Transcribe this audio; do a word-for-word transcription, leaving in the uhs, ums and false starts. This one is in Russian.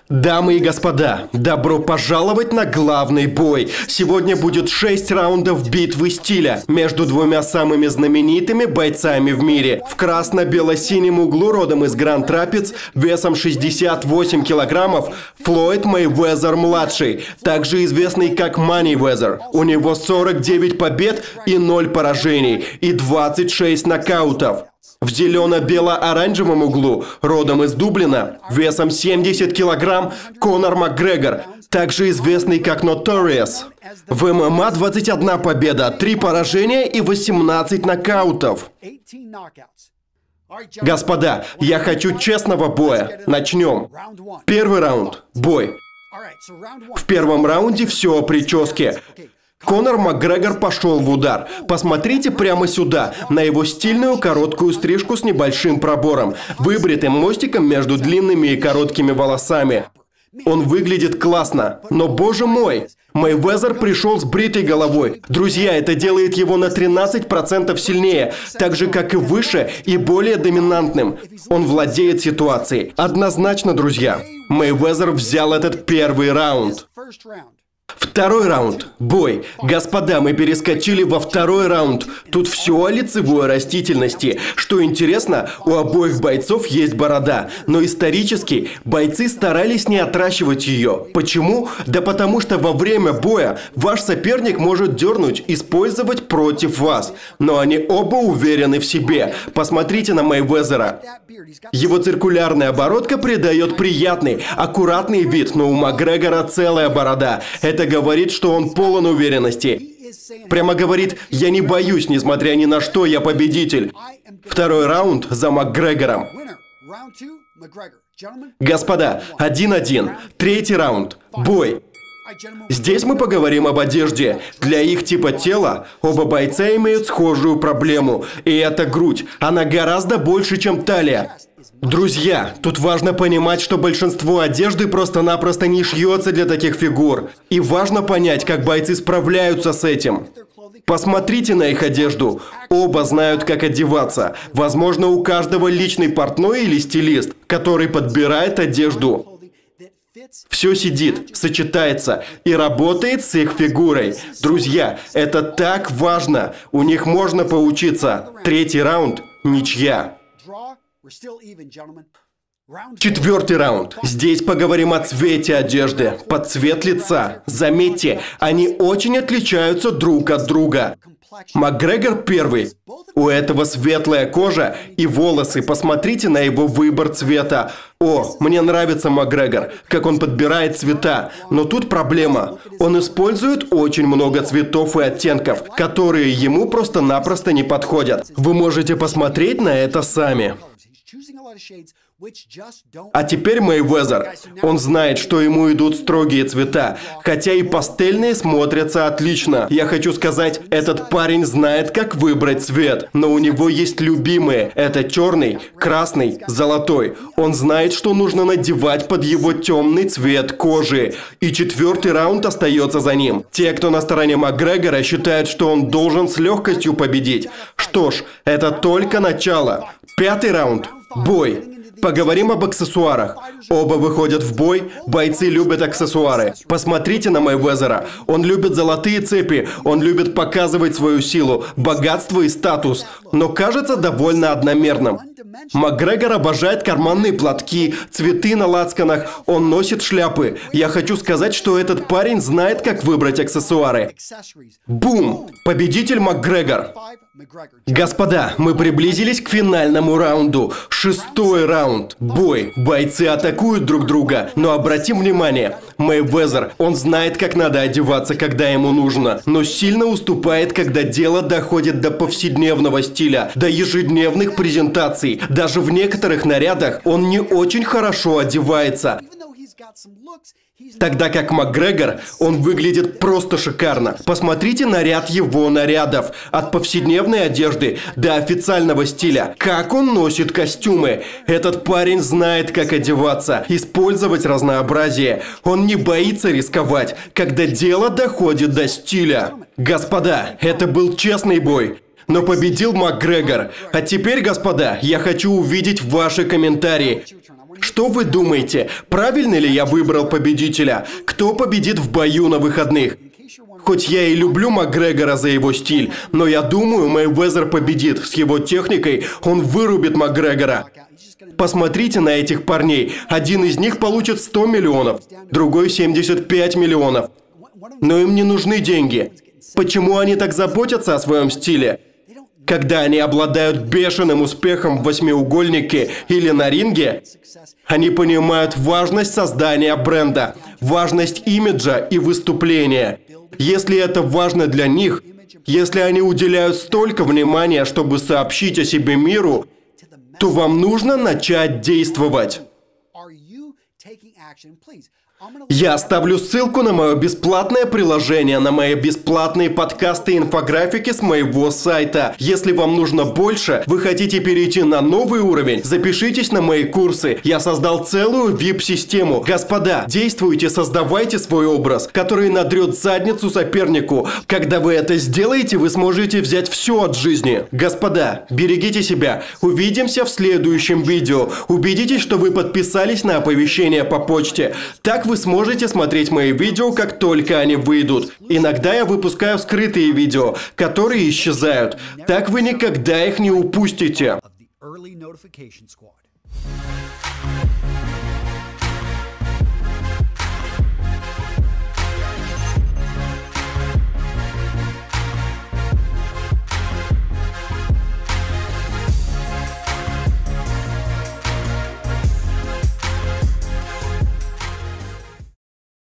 Дамы и господа, добро пожаловать на главный бой. Сегодня будет шесть раундов битвы стиля между двумя самыми знаменитыми бойцами в мире. В красно-бело-синем углу родом из Гранд Рапидс, весом шестьдесят восемь килограммов, Флойд Мейвезер-младший, также известный как Манивезер. У него сорок девять побед и ноль поражений, и двадцать шесть нокаутов. В зелено-бело-оранжевом углу, родом из Дублина, весом семьдесят килограмм, Конор Макгрегор, также известный как Notorious. В ММА двадцать одна победа, три поражения и восемнадцать нокаутов. Господа, я хочу честного боя. Начнем. Первый раунд. Бой. В первом раунде все о прическе. Конор Макгрегор пошел в удар. Посмотрите прямо сюда, на его стильную короткую стрижку с небольшим пробором, выбритым мостиком между длинными и короткими волосами. Он выглядит классно, но боже мой, Мейвезер пришел с бритой головой. Друзья, это делает его на тринадцать процентов сильнее, так же как и выше и более доминантным. Он владеет ситуацией. Однозначно, друзья, Мейвезер взял этот первый раунд. Второй раунд. Бой. Господа, мы перескочили во второй раунд. Тут все о лицевой растительности. Что интересно, у обоих бойцов есть борода. Но исторически бойцы старались не отращивать ее. Почему? Да потому что во время боя ваш соперник может дернуть, использовать против вас. Но они оба уверены в себе. Посмотрите на Мейвезера. Его циркулярная оборотка придает приятный, аккуратный вид, но у Макгрегора целая борода. Это говорит, что он полон уверенности. Прямо говорит: я не боюсь, несмотря ни на что, я победитель. Второй раунд за Макгрегором. Господа, один-один. Третий раунд. Бой. Здесь мы поговорим об одежде. Для их типа тела оба бойца имеют схожую проблему. И это грудь. Она гораздо больше, чем талия. Друзья, тут важно понимать, что большинство одежды просто-напросто не шьется для таких фигур. И важно понять, как бойцы справляются с этим. Посмотрите на их одежду. Оба знают, как одеваться. Возможно, у каждого личный портной или стилист, который подбирает одежду. Все сидит, сочетается и работает с их фигурой. Друзья, это так важно. У них можно поучиться. Третий раунд – ничья. Четвертый раунд. Здесь поговорим о цвете одежды, под цвет лица. Заметьте, они очень отличаются друг от друга. Макгрегор первый. У этого светлая кожа и волосы. Посмотрите на его выбор цвета. О, мне нравится Макгрегор, как он подбирает цвета. Но тут проблема. Он использует очень много цветов и оттенков, которые ему просто-напросто не подходят. Вы можете посмотреть на это сами. А теперь Мейвезер. Он знает, что ему идут строгие цвета, хотя и пастельные смотрятся отлично. Я хочу сказать, этот парень знает, как выбрать цвет, но у него есть любимые. Это черный, красный, золотой. Он знает, что нужно надевать под его темный цвет кожи. И четвертый раунд остается за ним. Те, кто на стороне Макгрегора, считают, что он должен с легкостью победить. Что ж, это только начало. Пятый раунд. Бой. Поговорим об аксессуарах. Оба выходят в бой, бойцы любят аксессуары. Посмотрите на Мейвезера. Он любит золотые цепи, он любит показывать свою силу, богатство и статус, но кажется довольно одномерным. Макгрегор обожает карманные платки, цветы на лацканах, он носит шляпы. Я хочу сказать, что этот парень знает, как выбрать аксессуары. Бум! Победитель Макгрегор. Господа, мы приблизились к финальному раунду. Шестой раунд. Бой. Бойцы атакуют друг друга. Но обратим внимание, Мейвезер, он знает, как надо одеваться, когда ему нужно, но сильно уступает, когда дело доходит до повседневного стиля, до ежедневных презентаций. Даже в некоторых нарядах он не очень хорошо одевается. Тогда как Макгрегор, он выглядит просто шикарно. Посмотрите на ряд его нарядов. От повседневной одежды до официального стиля. Как он носит костюмы. Этот парень знает, как одеваться, использовать разнообразие. Он не боится рисковать, когда дело доходит до стиля. Господа, это был честный бой. Но победил Макгрегор. А теперь, господа, я хочу увидеть ваши комментарии. Что вы думаете, правильно ли я выбрал победителя? Кто победит в бою на выходных? Хоть я и люблю Макгрегора за его стиль, но я думаю, Мейвезер победит. С его техникой он вырубит Макгрегора. Посмотрите на этих парней. Один из них получит сто миллионов, другой семьдесят пять миллионов. Но им не нужны деньги. Почему они так заботятся о своем стиле? Когда они обладают бешеным успехом в восьмиугольнике или на ринге, они понимают важность создания бренда, важность имиджа и выступления. Если это важно для них, если они уделяют столько внимания, чтобы сообщить о себе миру, то вам нужно начать действовать. Я оставлю ссылку на мое бесплатное приложение, на мои бесплатные подкасты и инфографики с моего сайта. Если вам нужно больше, вы хотите перейти на новый уровень, запишитесь на мои курсы. Я создал целую ви ай пи-систему. Господа, действуйте, создавайте свой образ, который надрет задницу сопернику. Когда вы это сделаете, вы сможете взять все от жизни. Господа, берегите себя. Увидимся в следующем видео. Убедитесь, что вы подписались на оповещения по почте. Так вы сможете смотреть мои видео, как только они выйдут. Иногда я выпускаю скрытые видео, которые исчезают. Так вы никогда их не упустите.